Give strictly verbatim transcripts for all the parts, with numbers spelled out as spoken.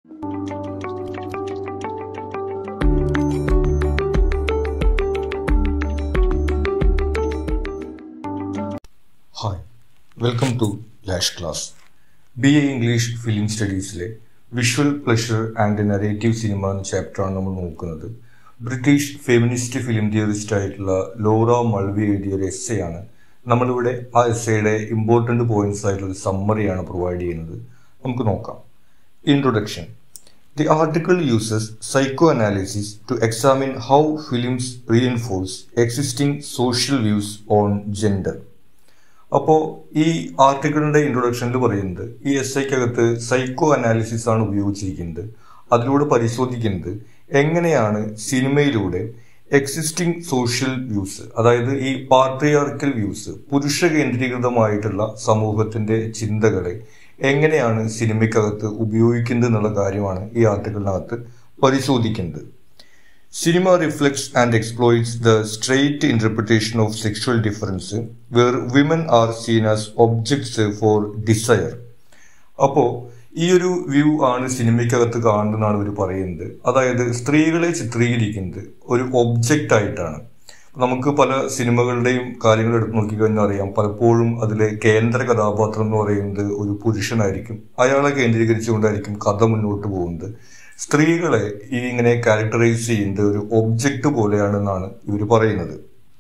Hi, welcome to Lash Class. B A English Film Studiesലെ visual pleasure and narrative cinema എന്ന ചാപ്റ്ററാണ് നമ്മൾ നോക്കുന്നത്. ബ്രിട്ടീഷ് ഫെമിനിസ്റ്റ് ഫിലിം തിയറിസ്റ്റ് ആയിട്ടുള്ള ലോറ മൾവി എഴുതിയ ഒരു എസ്സേ ആണ്. നമ്മളിവിടെ ആ എസ്സേയുടെ ഇമ്പോർട്ടൻ്റ് പോയിന്റ്സ് ആയിട്ടുള്ള ഒരു സമ്മറിയാണ് പ്രൊവൈഡ് ചെയ്യുന്നത്. നമുക്ക് നോക്കാം. Introduction. The article uses psychoanalysis to examine how films reinforce existing social views on gender. അപ്പോൾ ഈ ആർട്ടിക്കിളിൻ്റെ ഇൻട്രൊഡക്ഷനിൽ പറയുന്നത് ഈ എസ് ഐക്കകത്ത് സൈക്കോ അനാലിസിസ് ആണ് ഉപയോഗിച്ചിരിക്കുന്നത്. അതിലൂടെ പരിശോധിക്കുന്നത് എങ്ങനെയാണ് സിനിമയിലൂടെ എക്സിസ്റ്റിംഗ് സോഷ്യൽ വ്യൂസ്, അതായത് ഈ പാട്രിയാർക്കൽ വ്യൂസ്, പുരുഷ കേന്ദ്രീകൃതമായിട്ടുള്ള സമൂഹത്തിന്റെ ചിന്തകളെ എങ്ങനെയാണ് സിനിമയ്ക്കകത്ത് ഉപയോഗിക്കുന്നത് എന്നുള്ള കാര്യമാണ് ഈ ആർട്ടിക്കിളിനകത്ത് പരിശോധിക്കുന്നത്. Cinema reflects and exploits the straight interpretation of sexual difference, where women are seen as objects for desire. അപ്പോൾ ഈ ഒരു വ്യൂ ആണ് സിനിമയ്ക്കകത്ത് കാണുന്നതെന്നാണ് ഇവർ പറയുന്നത്. അതായത് സ്ത്രീകളെ ചിത്രീകരിക്കുന്നത് ഒരു ഒബ്ജക്റ്റ് ആയിട്ടാണ്. നമുക്ക് പല സിനിമകളുടെയും കാര്യങ്ങൾ എടുത്ത് നോക്കിക്കഴിഞ്ഞാൽ അറിയാം, പലപ്പോഴും അതിലെ കേന്ദ്ര കഥാപാത്രം എന്ന് പറയുന്നത് ഒരു പുരുഷനായിരിക്കും. അയാളെ കേന്ദ്രീകരിച്ചുകൊണ്ടായിരിക്കും കഥ മുന്നോട്ട് പോകുന്നത്. സ്ത്രീകളെ ഈ ഇങ്ങനെ ക്യാരക്ടറൈസ് ചെയ്യുന്നത് ഒരു ഒബ്ജക്റ്റ് പോലെയാണെന്നാണ് ഇവർ പറയുന്നത്.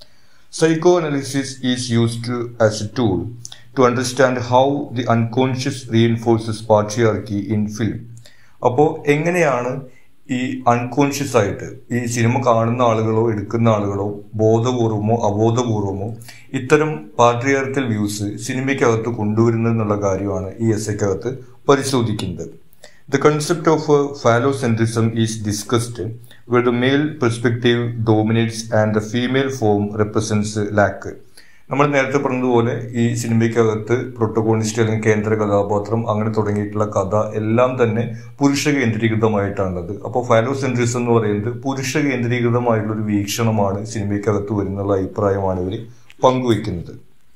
Psychoanalysis is used as a tool to understand how the unconscious reinforces patriarchy in film. അപ്പോൾ എങ്ങനെയാണ് ഈ അൺകോൺഷ്യസ് ആയിട്ട് ഈ സിനിമ കാണുന്ന ആളുകളോ എടുക്കുന്ന ആളുകളോ ബോധപൂർവമോ അബോധപൂർവമോ ഇത്തരം പാട്രിയാർക്കൽ വ്യൂസ് സിനിമയ്ക്കകത്ത് കൊണ്ടുവരുന്നത് എന്നുള്ള കാര്യമാണ് ഈ എസ്സേക്കകത്ത് പരിശോധിക്കുന്നത്. The concept of uh, phallocentrism is discussed, where the male perspective dominates and the female form represents lack. നമ്മൾ നേരത്തെ പറഞ്ഞതുപോലെ ഈ സിനിമയ്ക്കകത്ത് പ്രൊട്ടഗോണിസ്റ്റ് അല്ലെങ്കിൽ കേന്ദ്ര കഥാപാത്രം അങ്ങനെ തുടങ്ങിയിട്ടുള്ള കഥ എല്ലാം തന്നെ പുരുഷ കേന്ദ്രീകൃതമായിട്ടാണുള്ളത്. അപ്പോൾ ഫാലോസെൻട്രിസം എന്ന് പറയുന്നത് പുരുഷ കേന്ദ്രീകൃതമായിട്ടുള്ള ഒരു വീക്ഷണമാണ് സിനിമയ്ക്കകത്ത് വരുന്നുള്ള അഭിപ്രായമാണ് ഇവർ പങ്കുവയ്ക്കുന്നത്.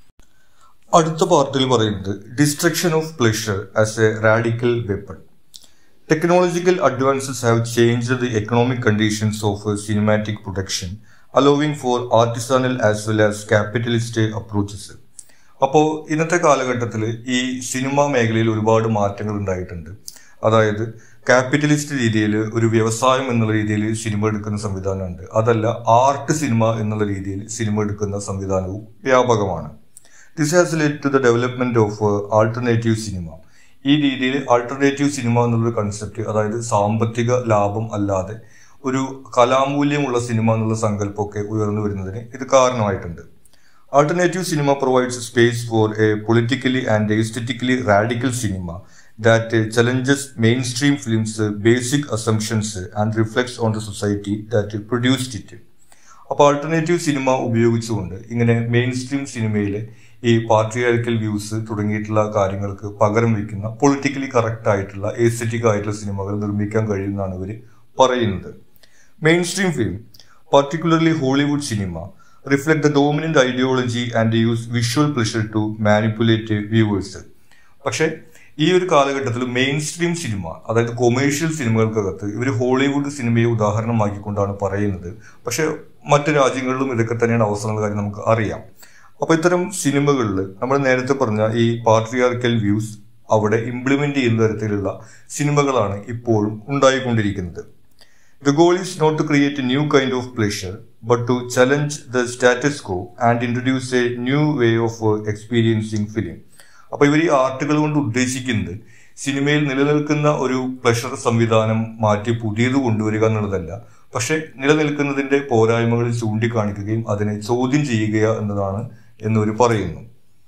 അടുത്ത പാർട്ടിൽ പറയുന്നത് destruction of pleasure as a radical weapon. Technological advances have changed the economic conditions of uh, cinematic production, allowing for artisanal as well as capitalist approaches. അപ്പോൾ ഇന്നത്തെ കാലഘട്ടത്തിൽ ഈ സിനിമാ മേഖലയിൽ ഒരുപാട് മാറ്റങ്ങൾ ഉണ്ടായിട്ടുണ്ട്. അതായത് ക്യാപിറ്റലിസ്റ്റ് രീതിയിൽ ഒരു വ്യവസായം എന്നുള്ള രീതിയിൽ സിനിമ എടുക്കുന്ന സംവിധാനമുണ്ട്. അതല്ല ആർട്ട് സിനിമ എന്നുള്ള രീതിയിൽ സിനിമ എടുക്കുന്ന സംവിധാനവും വ്യാപകമാണ്. This has led to the development of alternative cinema. ഈ രീതിയിൽ ആൾട്ടർനേറ്റീവ് സിനിമ എന്നുള്ളൊരു കൺസെപ്റ്റ്, അതായത് സാമ്പത്തിക ലാഭം അല്ലാതെ ഒരു കലാമൂല്യമുള്ള സിനിമ എന്നുള്ള സങ്കല്പമൊക്കെ ഉയർന്നു വരുന്നതിന് ഇത് കാരണമായിട്ടുണ്ട്. Alternative cinema provides space for a politically and aesthetically radical cinema that challenges mainstream films basic assumptions and reflects on the society that produced it. അപ്പോൾ ആൾട്ടർനേറ്റീവ് സിനിമ ഉപയോഗിച്ചുകൊണ്ട് ഇങ്ങനെ മെയിൻ സ്ട്രീം സിനിമയിലെ ഈ പാട്രിയാർക്കൽ വ്യൂസ് തുടങ്ങിയിട്ടുള്ള കാര്യങ്ങൾക്ക് പകരം വയ്ക്കുന്ന politically correct ആയിട്ടുള്ള എസ്തെറ്റിക് ആയിട്ടുള്ള സിനിമകൾ നിർമ്മിക്കാൻ കഴിയുമെന്നാണ് ഇവർ പറയുന്നത്. Mainstream film, particularly Hollywood cinema, reflect the dominant ideology and use visual pleasure to manipulate viewers. പക്ഷേ ഈ ഒരു കാലഘട്ടത്തിൽ മെയിൻ സ്ട്രീം സിനിമ, അതായത് കൊമേഴ്ഷ്യൽ സിനിമകൾക്കകത്ത് ഇവർ ഹോളിവുഡ് സിനിമയെ ഉദാഹരണമാക്കിക്കൊണ്ടാണ് പറയുന്നത്. പക്ഷെ മറ്റു രാജ്യങ്ങളിലും ഇതൊക്കെ തന്നെയാണ് അവസരമുള്ള കാര്യം നമുക്ക് അറിയാം. അപ്പോൾ ഇത്തരം സിനിമകളിൽ നമ്മൾ നേരത്തെ പറഞ്ഞ ഈ പാട്രിയാർക്കൽ വ്യൂസ് അവിടെ ഇംപ്ലിമെന്റ് ചെയ്യുന്ന തരത്തിലുള്ള സിനിമകളാണ് ഇപ്പോഴും ഉണ്ടായിക്കൊണ്ടിരിക്കുന്നത്. The goal is not to create a new kind of pleasure, but to challenge the status quo and introduce a new way of experiencing film. അപ്പോൾ ഇവർ ഈ ആർട്ടുകൾ കൊണ്ട് ഉദ്ദേശിക്കുന്നത് സിനിമയിൽ നിലനിൽക്കുന്ന ഒരു പ്ലഷർ സംവിധാനം മാറ്റി പുതിയത് കൊണ്ടുവരിക എന്നുള്ളതല്ല, പക്ഷെ നിലനിൽക്കുന്നതിന്റെ പോരായ്മകൾ ചൂണ്ടിക്കാണിക്കുകയും അതിനെ ചോദ്യം ചെയ്യുക എന്നതാണ് എന്നവർ പറയുന്നു.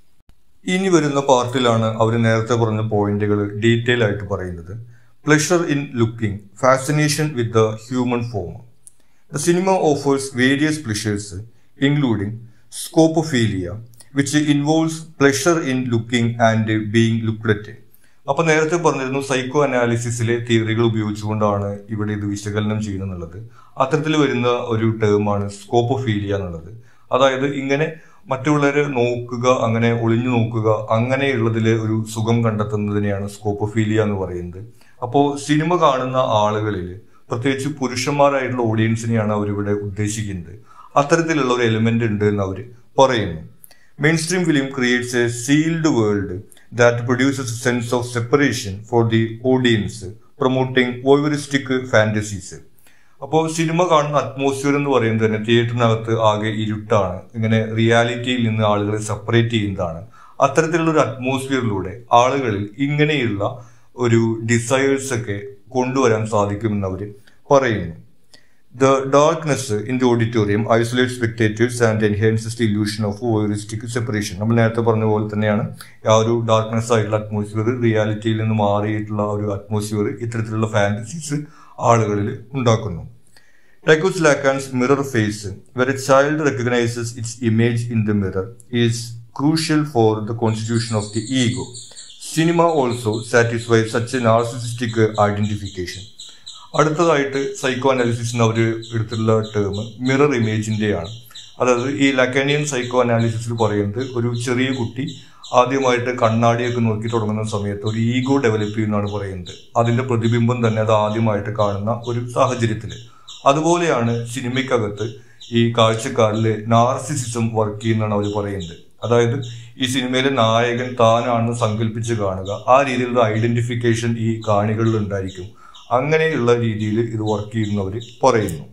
ഇനി വരുന്ന പാർട്ടിലാണ് അവർ നേരത്തെ പറഞ്ഞ പോയിന്റുകൾ ഡീറ്റെയിൽ ആയിട്ട് പറയുന്നത്. Pleasure in looking, fascination with the human form. The cinema offers various pleasures including scopophilia, which involves pleasure in looking and being looked at. അപ്പൊ നേരത്തെ പറഞ്ഞിരുന്നു സൈക്കോ അനാലിസിസിലെ തിയറികൾ ഉപയോഗിച്ചുകൊണ്ടാണ് ഇവിടെ ഇത് വിശകലനം ചെയ്യുന്നത്. അത്തരത്തിൽ വരുന്ന ഒരു ടേമാണ് സ്കോപ്പോഫീലിയ എന്നുള്ളത്. അതായത് ഇങ്ങനെ മറ്റുള്ളവരെ നോക്കുക, അങ്ങനെ ഒളിഞ്ഞു നോക്കുക, അങ്ങനെയുള്ളതിൽ ഒരു സുഖം കണ്ടെത്തുന്നതിനെയാണ് സ്കോപ്പോഫീലിയ എന്ന് പറയുന്നത്. അപ്പോൾ സിനിമ കാണുന്ന ആളുകളിൽ പ്രത്യേകിച്ച് പുരുഷന്മാരായിട്ടുള്ള ഓഡിയൻസിനെയാണ് അവരിവിടെ ഉദ്ദേശിക്കുന്നത്. അത്തരത്തിലുള്ള ഒരു എലിമെന്റ് ഉണ്ട് എന്ന് അവർ പറയുന്നു. Mainstream film creates a sealed world that produces a sense of separation for the audience, promoting voyeuristic fantasies. അപ്പോൾ സിനിമ കാണുന്ന അറ്റ്മോസ്ഫിയർ എന്ന് പറയുന്നത് തന്നെ തിയേറ്ററിനകത്ത് ആകെ ഇരുട്ടാണ്, ഇങ്ങനെ റിയാലിറ്റിയിൽ നിന്ന് ആളുകളെ സെപ്പറേറ്റ് ചെയ്യുന്നതാണ്. അത്തരത്തിലുള്ള ഒരു അറ്റ്മോസ്ഫിയറിലൂടെ ആളുകളിൽ ഇങ്ങനെയുള്ള ഒരു ഡിസയേഴ്സ് ഒക്കെ കൊണ്ടുവരാൻ സാധിക്കുമെന്ന് അവർ പറയുന്നു. The darkness in the auditorium isolate spectators and enhances the illusion of voyeuristic separation. നമ്മൾ നേരത്തെ പറഞ്ഞ പോലെ തന്നെയാണ് ആ ഒരു ഡാർക്ക്നെസ് ആയിട്ടുള്ള അറ്റ്മോസ്ഫിയർ, റിയാലിറ്റിയിൽ നിന്ന് മാറിയിട്ടുള്ള ഒരു അറ്റ്മോസ്ഫിയർ ഇത്തരത്തിലുള്ള ഫാന്റസീസ് ആളുകളിൽ ഉണ്ടാക്കുന്നു. Tycho Lacan's mirror face, where a child recognizes its image in the mirror, is crucial for the constitution of the ego. Cinema also satisfies such a narcissistic identification. അടുത്തതായിട്ട് psycho അനാലിസിസിന് അവർ എടുത്തിട്ടുള്ള term mirror ഇമേജിൻ്റെയാണ്. അതായത് ഈ ലക്കാനിയൻ psycho അനാലിസിസിൽ പറയുന്നത് ഒരു ചെറിയ കുട്ടി ആദ്യമായിട്ട് കണ്ണാടിയൊക്കെ നോക്കി തുടങ്ങുന്ന സമയത്ത് ഒരു ഈഗോ ഡെവലപ്പ് ചെയ്യുന്നതാണ് പറയുന്നത്. അതിന്റെ പ്രതിബിംബം തന്നെ അത് ആദ്യമായിട്ട് കാണുന്ന ഒരു സാഹചര്യത്തിൽ. അതുപോലെയാണ് സിനിമയ്ക്കകത്ത് ഈ കാഴ്ചക്കാരിൽ നാർസിസിസം വർക്ക് ചെയ്യുന്നതാണ് അവർ പറയുന്നത്. അതായത് ഈ സിനിമയിലെ നായകൻ താനാണെന്ന് സങ്കല്പിച്ച് കാണുക, ആ രീതിയിലുള്ള ഐഡന്റിഫിക്കേഷൻ ഈ കാണികളിൽ ഉണ്ടായിരിക്കും. അങ്ങനെയുള്ള രീതിയിൽ ഇത് വർക്ക് ചെയ്യുന്നവർ പറയുന്നു.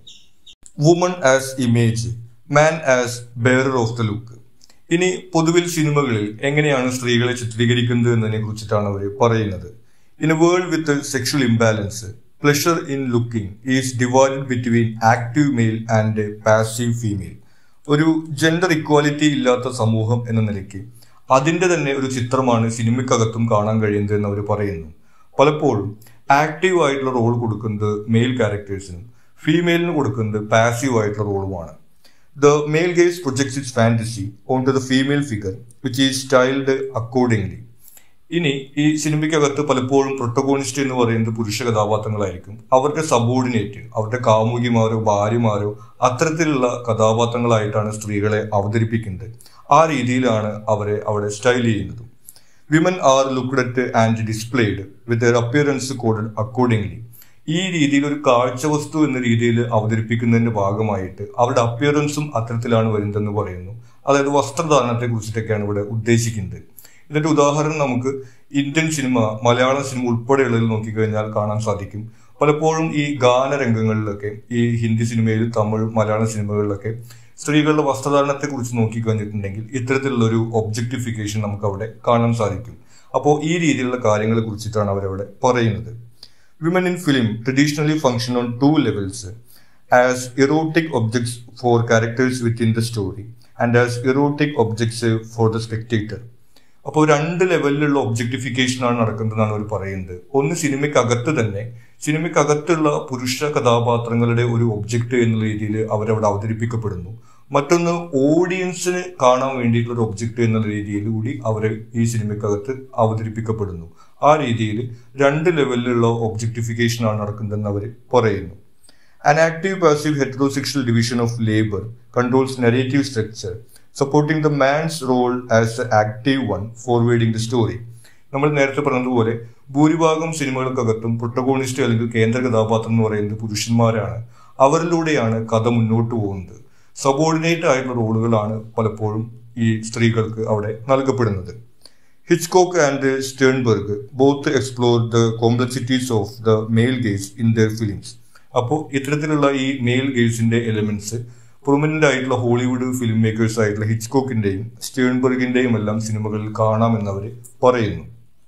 Woman as image, man as bearer of the look. ഇനി പൊതുവിൽ സിനിമകളിൽ എങ്ങനെയാണ് സ്ത്രീകളെ ചിത്രീകരിക്കുന്നത് എന്നതിനെ കുറിച്ചിട്ടാണ് അവർ പറയുന്നത്. In a world with sexual imbalance, pleasure in looking is divided between active male and passive female. ഒരു ജെൻഡർ ഇക്വാലിറ്റി ഇല്ലാത്ത സമൂഹം എന്ന നിലയ്ക്ക് അതിന്റെ തന്നെ ഒരു ചിത്രമാണ് സിനിമയ്ക്കകത്തും കാണാൻ കഴിയുന്നത് എന്ന് അവർ പറയുന്നു. പലപ്പോഴും ആക്റ്റീവ് ആയിട്ടുള്ള റോൾ കൊടുക്കുന്നത് മെയിൽ ക്യാരക്ടേഴ്സിനും ഫീമെയിലിന് കൊടുക്കുന്നത് പാസീവ് ആയിട്ടുള്ള റോളുമാണ്. The male gaze projects its fantasy onto the female figure, which is styled accordingly. ഇനി ഈ സിനിമയ്ക്കകത്ത് പലപ്പോഴും പ്രൊട്ടഗോണിസ്റ്റ് എന്ന് പറയുന്നത് പുരുഷ കഥാപാത്രങ്ങളായിരിക്കും. അവരുടെ സബോർഡിനേറ്റ്, അവരുടെ കാമുകിമാരോ ഭാര്യമാരോ അത്തരത്തിലുള്ള കഥാപാത്രങ്ങളായിട്ടാണ് സ്ത്രീകളെ അവതരിപ്പിക്കുന്നത്. ആ രീതിയിലാണ് അവരെ അവിടെ സ്റ്റൈൽ ചെയ്യുന്നത്. Women are looked at and displayed with their appearance coded accordingly. ഈ രീതിയിൽ ഒരു കാഴ്ചവസ്തു എന്ന രീതിയിൽ അവതരിപ്പിക്കുന്നതിന്റെ ഭാഗമായിട്ട് അവരുടെ അപ്പിയറൻസും അത്തരത്തിലാണ് വരുന്നതെന്ന് പറയുന്നു. അതായത് വസ്ത്രധാരണത്തെ കുറിച്ചിട്ടൊക്കെയാണ് ഇവിടെ ഉദ്ദേശിക്കുന്നത്. ഇതിന്റെ ഉദാഹരണം നമുക്ക് ഇന്ത്യൻ സിനിമ, മലയാളം സിനിമ ഉൾപ്പെടെയുള്ളതിൽ നോക്കിക്കഴിഞ്ഞാൽ കാണാൻ സാധിക്കും. പലപ്പോഴും ഈ ഗാനരംഗങ്ങളിലൊക്കെ, ഈ ഹിന്ദി സിനിമയിൽ, തമിഴ്, മലയാളം സിനിമകളിലൊക്കെ സ്ത്രീകളുടെ വസ്ത്രധാരണത്തെ കുറിച്ച് നോക്കിക്കഴിഞ്ഞിട്ടുണ്ടെങ്കിൽ ഇത്തരത്തിലുള്ള ഒരു ഒബ്ജക്ടിഫിക്കേഷൻ നമുക്ക് അവിടെ കാണാൻ സാധിക്കും. അപ്പോൾ ഈ രീതിയിലുള്ള കാര്യങ്ങളെ കുറിച്ചിട്ടാണ് അവരവിടെ പറയുന്നത്. Women in film traditionally function on two levels, as erotic objects for characters within the story and as erotic objects for the spectator. അപ്പോൾ രണ്ട് ലെവലിലുള്ള ഒബ്ജക്ടിഫിക്കേഷൻ ആണ് നടക്കുന്നതെന്നാണ് അവർ പറയുന്നത്. ഒന്ന് സിനിമയ്ക്കകത്ത് തന്നെ, സിനിമയ്ക്കകത്തുള്ള പുരുഷ കഥാപാത്രങ്ങളുടെ ഒരു ഒബ്ജക്റ്റ് എന്നുള്ള രീതിയിൽ അവരവിടെ അവതരിപ്പിക്കപ്പെടുന്നു. മറ്റൊന്ന് ഓഡിയൻസിന് കാണാൻ വേണ്ടിയിട്ടുള്ള ഒരു ഒബ്ജക്റ്റ് എന്നുള്ള രീതിയിൽ കൂടി അവർ ഈ സിനിമയ്ക്കകത്ത് അവതരിപ്പിക്കപ്പെടുന്നു. ആ രീതിയിൽ രണ്ട് ലെവലിലുള്ള ഒബ്ജക്ടിഫിക്കേഷൻ ആണ് നടക്കുന്നതെന്ന് അവർ പറയുന്നു. An active passive heterosexual division of labor controls narrative structure, supporting the man's role as the active one forwarding the story. നമ്മൾ നേരത്തെ പറഞ്ഞതുപോലെ ഭൂരിഭാഗം സിനിമകൾക്കകത്തും പ്രൊട്ടഗോണിസ്റ്റ് അല്ലെങ്കിൽ കേന്ദ്ര കഥാപാത്രം എന്ന് പറയുന്നത് പുരുഷന്മാരാണ്. അവരിലൂടെയാണ് കഥ മുന്നോട്ട് പോകുന്നത്. സബോർഡിനേറ്റ് ആയിട്ടുള്ള റോളുകളാണ് പലപ്പോഴും ഈ സ്ത്രീകൾക്ക് അവിടെ നൽകപ്പെടുന്നത്. Hitchcock and Sternberg both explore the complexities of the male gaze in their films. അപ്പോൾ ഇത്തരത്തിലുള്ള ഈ മെയിൽ ഗേസിന്റെ എലിമെന്റ്സ് പ്രൊമിനന്റ് ആയിട്ടുള്ള ഹോളിവുഡ് ഫിലിം മേക്കേഴ്സ് ആയിട്ടുള്ള ഹിച്ച്കോക്കിന്റെയും സ്റ്റേൺബർഗിന്റെയും എല്ലാം സിനിമകളിൽ കാണാമെന്നവർ പറയുന്നു.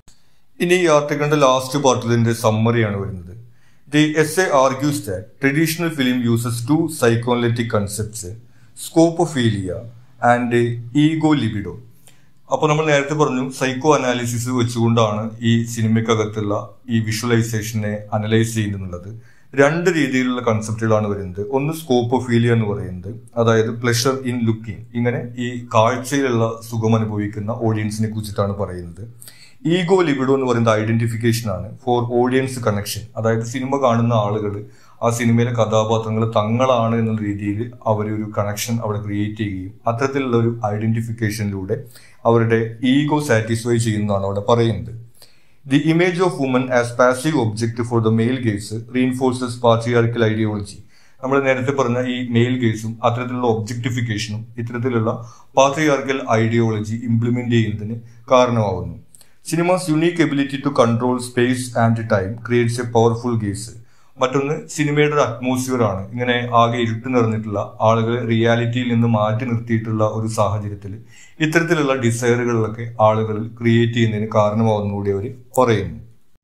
ഇനി ഈ ആർട്ടിക്കിളിന്റെ ലാസ്റ്റ് പാർട്ടിന്റെ സമ്മറിയാണ് വരുന്നത്. The essay argues that traditional film uses two psychoanalytic concepts, scopophilia and ego libido. അപ്പോൾ നമ്മൾ നേരത്തെ പറഞ്ഞു സൈക്കോ അനാലിസിസ് വെച്ചുകൊണ്ടാണ് ഈ സിനിമയ്ക്കകത്തുള്ള ഈ വിഷ്വലൈസേഷനെ അനലൈസ് ചെയ്യുന്നുള്ളത്. രണ്ട് രീതിയിലുള്ള കൺസെപ്റ്റുകളാണ് വരുന്നത്. ഒന്ന് സ്കോപ്പോഫീലിയ എന്ന് പറയുന്നത്, അതായത് പ്ലഷർ ഇൻ ലുക്കിംഗ്, ഇങ്ങനെ ഈ കാഴ്ചയിലുള്ള സുഖം അനുഭവിക്കുന്ന ഓഡിയൻസിനെ കുറിച്ചിട്ടാണ് പറയുന്നത്. ഈഗോ ലിബിഡോ എന്ന് പറയുന്നത് ഐഡന്റിഫിക്കേഷൻ ആണ് ഫോർ ഓഡിയൻസ് കണക്ഷൻ, അതായത് സിനിമ കാണുന്ന ആളുകൾ ആ സിനിമയിലെ കഥാപാത്രങ്ങൾ തങ്ങളാണ് എന്നുള്ള രീതിയിൽ അവരൊരു കണക്ഷൻ അവിടെ ക്രിയേറ്റ് ചെയ്യുകയും അത്തരത്തിലുള്ള ഒരു ഐഡന്റിഫിക്കേഷനിലൂടെ അവരുടെ ഈഗോ സാറ്റിസ്ഫൈ ചെയ്യുന്നതാണ് അവിടെ പറയുന്നത്. The image of woman as passive object for the male gaze reinforces patriarchal ideology. നമ്മൾ നേരത്തെ പറഞ്ഞ ഈ മെയിൽ ഗേസും അത്തരത്തിലുള്ള ഒബ്ജക്ടിഫിക്കേഷനും ഇത്തരത്തിലുള്ള പാട്രിയാർക്കൽ ഐഡിയോളജി ഇംപ്ലിമെന്റ് ചെയ്യുന്നതിന് കാരണമാവുന്നു. Cinema's unique ability to control space and time creates a powerful gaze. മറ്റൊന്ന് സിനിമയുടെ ഒരു അറ്റ്മോസ്ഫിയർ ആണ്. ഇങ്ങനെ ആകെ ഇരുട്ട് നിറഞ്ഞിട്ടുള്ള ആളുകളെ റിയാലിറ്റിയിൽ നിന്ന് മാറ്റി നിർത്തിയിട്ടുള്ള ഒരു സാഹചര്യത്തിൽ ഇത്തരത്തിലുള്ള ഡിസയറുകളിലൊക്കെ ആളുകൾ ക്രിയേറ്റ് ചെയ്യുന്നതിന് കാരണമാവുന്നതുകൂടി അവർ പറയുന്നു.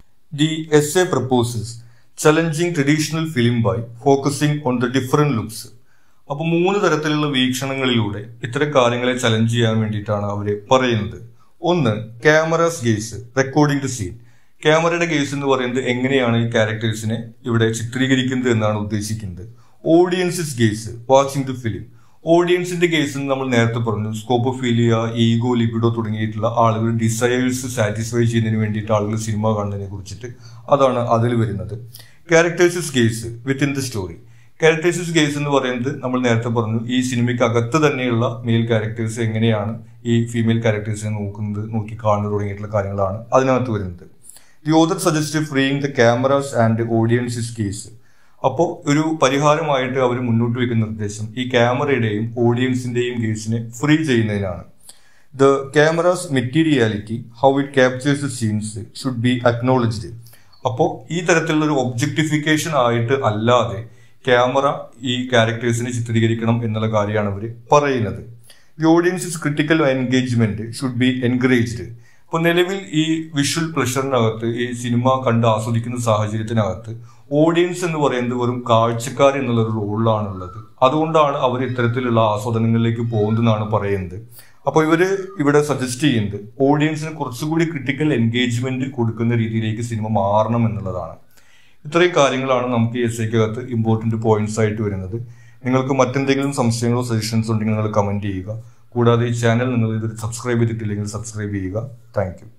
The essay proposes challenging traditional film by focusing on the different looks. അപ്പൊ മൂന്ന് തരത്തിലുള്ള വീക്ഷണങ്ങളിലൂടെ ഇത്തരം കാര്യങ്ങളെ ചലഞ്ച് ചെയ്യാൻ വേണ്ടിയിട്ടാണ് അവർ പറയുന്നത്. ഒന്ന്, camera's gaze recording the scene. ക്യാമറയുടെ ഗേസ് എന്ന് പറയുന്നത് എങ്ങനെയാണ് ഈ ക്യാരക്ടേഴ്സിനെ ഇവിടെ ചിത്രീകരിക്കുന്നത് എന്നാണ് ഉദ്ദേശിക്കുന്നത്. Audience's gaze watching the film. ഓഡിയൻസിന്റെ കേസ് നമ്മൾ നേരത്തെ പറഞ്ഞു, സ്കോപ്പോഫീലിയ, ഈഗോ, ലിബിഡോ തുടങ്ങിയിട്ടുള്ള ആളുകൾ ഡിസയേഴ്സ് സാറ്റിസ്ഫൈ ചെയ്യുന്നതിന് വേണ്ടിയിട്ട് ആളുകൾ സിനിമ കാണുന്നതിനെ കുറിച്ചിട്ട് അതാണ് അതിൽ വരുന്നത്. Characters' gaze within the story. Characters' gaze എന്ന് പറയുന്നത് നമ്മൾ നേരത്തെ പറഞ്ഞു, ഈ സിനിമയ്ക്ക് അകത്ത് തന്നെയുള്ള മെയിൽ ക്യാരക്ടേഴ്സ് എങ്ങനെയാണ് ഈ ഫീമെയിൽ ക്യാരക്ടേഴ്സിനെ നോക്കുന്നത്, നോക്കി കാണുന്നത് തുടങ്ങിയിട്ടുള്ള കാര്യങ്ങളാണ് അതിനകത്ത് വരുന്നത്. The author suggest freeing the camera's and audience's gaze. അപ്പോൾ ഒരു പരിഹാരമായിട്ട് അവർ മുന്നോട്ട് വയ്ക്കുന്ന നിർദ്ദേശം ഈ ക്യാമറയുടെയും ഓഡിയൻസിന്റെയും കേസിനെ ഫ്രീ ചെയ്യുന്നതിനാണ്. The camera's materiality, how it captures the scenes should be acknowledged. അപ്പോൾ ഈ തരത്തിലുള്ള ഒരു ഒബ്ജക്ടിഫിക്കേഷൻ ആയിട്ട് അല്ലാതെ ക്യാമറ ഈ ക്യാരക്ടേഴ്സിനെ ചിത്രീകരിക്കണം എന്നുള്ള കാര്യമാണ് അവർ പറയുന്നത്. The audience's critical engagement should be encouraged. ഇപ്പൊ നിലവിൽ ഈ വിഷ്വൽ പ്ലഷറിനകത്ത് ഈ സിനിമ കണ്ട് ആസ്വദിക്കുന്ന സാഹചര്യത്തിനകത്ത് ഓഡിയൻസ് എന്ന് പറയുന്നത് വെറും കാഴ്ചക്കാർ എന്നുള്ള ഒരു റോളിലാണുള്ളത്. അതുകൊണ്ടാണ് അവർ ഇത്തരത്തിലുള്ള ആസ്വാദനങ്ങളിലേക്ക് പോകുന്നതെന്നാണ് പറയുന്നത്. അപ്പോൾ ഇവര് ഇവിടെ സജസ്റ്റ് ചെയ്യുന്നത് ഓഡിയൻസിന് കുറച്ചുകൂടി ക്രിട്ടിക്കൽ എൻഗേജ്മെന്റ് കൊടുക്കുന്ന രീതിയിലേക്ക് സിനിമ മാറണം എന്നുള്ളതാണ്. ഇത്രയും കാര്യങ്ങളാണ് നമുക്ക് ഈ എസ്സേക്കകത്ത് ഇമ്പോർട്ടന്റ് പോയിന്റ്സ് ആയിട്ട് വരുന്നത്. നിങ്ങൾക്ക് മറ്റെന്തെങ്കിലും സംശയങ്ങളോ സജഷൻസോ ഉണ്ടെങ്കിൽ നിങ്ങൾ കമന്റ് ചെയ്യുക. കൂടാതെ ഈ ചാനൽ നിങ്ങൾ ഇത് സബ്സ്ക്രൈബ് ചെയ്തിട്ടില്ലെങ്കിൽ സബ്സ്ക്രൈബ് ചെയ്യുക. Thank U.